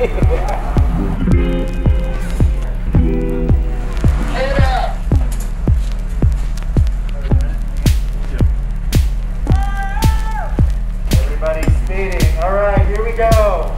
Head up. Everybody's speeding. All right, here we go.